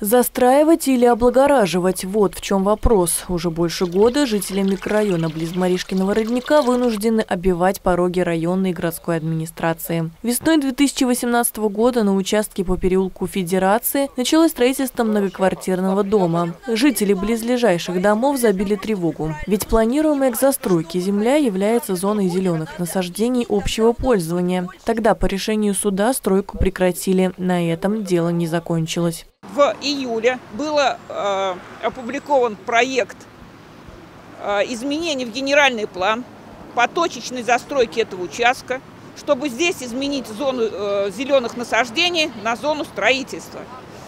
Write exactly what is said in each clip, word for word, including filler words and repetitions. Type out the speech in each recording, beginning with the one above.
Застраивать или облагораживать – вот в чем вопрос. Уже больше года жители микрорайона близ Маришкиного родника вынуждены оббивать пороги районной и городской администрации. Весной две тысячи восемнадцатого года на участке по переулку Федерации началось строительство многоквартирного дома. Жители близлежащих домов забили тревогу. Ведь планируемая к застройке земля является зоной зеленых насаждений общего пользования. Тогда по решению суда стройку прекратили. На этом дело не закончилось. В июле был э, опубликован проект э, изменений в генеральный план по точечной застройке этого участка, чтобы здесь изменить зону э, зеленых насаждений на зону строительства.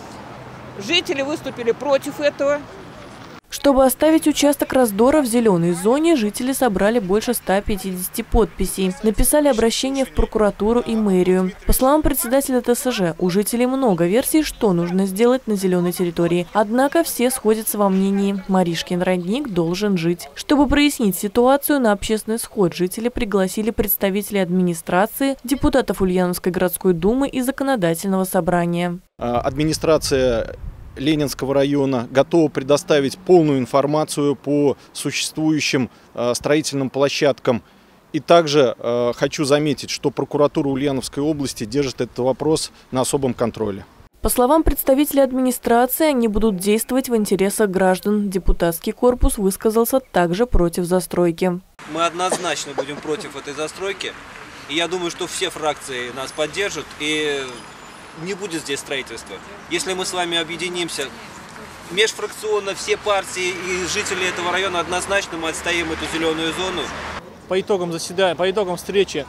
Жители выступили против этого. Чтобы оставить участок раздора в зеленой зоне, жители собрали больше ста пятидесяти подписей. Написали обращение в прокуратуру и мэрию. По словам председателя Тэ Эс Жэ, у жителей много версий, что нужно сделать на зеленой территории. Однако все сходятся во мнении – Маришкин родник должен жить. Чтобы прояснить ситуацию, на общественный сход жители пригласили представителей администрации, депутатов Ульяновской городской думы и законодательного собрания. Администрация Ленинского района готова предоставить полную информацию по существующим э, строительным площадкам. И также э, хочу заметить, что прокуратура Ульяновской области держит этот вопрос на особом контроле. По словам представителей администрации, они будут действовать в интересах граждан. Депутатский корпус высказался также против застройки. Мы однозначно будем против этой застройки. И я думаю, что все фракции нас поддержат. И не будет здесь строительства. Если мы с вами объединимся межфракционно, все партии и жители этого района, однозначно мы отстоим эту зеленую зону. По итогам заседания, по итогам встречи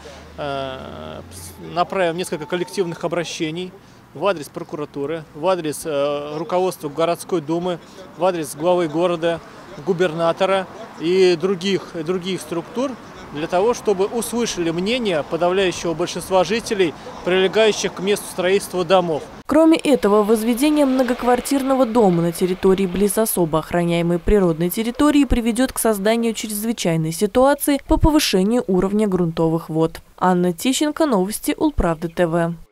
э, направим несколько коллективных обращений в адрес прокуратуры, в адрес э, руководства городской думы, в адрес главы города, губернатора и других, других структур, для того, чтобы услышали мнение подавляющего большинства жителей, прилегающих к месту строительства домов. Кроме этого, возведение многоквартирного дома на территории близ особо охраняемой природной территории приведет к созданию чрезвычайной ситуации по повышению уровня грунтовых вод. Анна Тищенко, новости Улправды Тэ Вэ.